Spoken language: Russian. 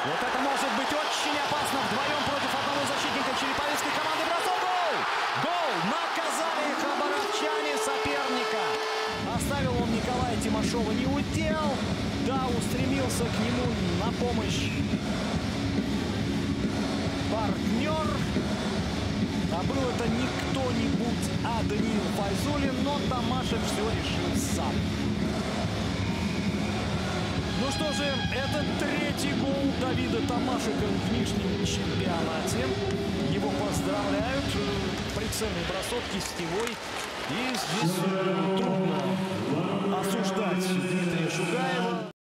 Вот это может быть очень опасно. Вдвоем против одного защитника череповецкой команды. Бросок, гол! Гол! Наказали хабаровчане соперника. Оставил он Николая Тимошова не удел. Да, устремился к нему на помощь партнер. А был это не кто-нибудь, а Даниил Файзуллин, но Томашек все решил сам. Ну что же, это третий гол Давида Томашека в нижнем чемпионате. Его поздравляют. Прицельный бросок, кистевой. И здесь трудно осуждать Дмитрия Шугаева.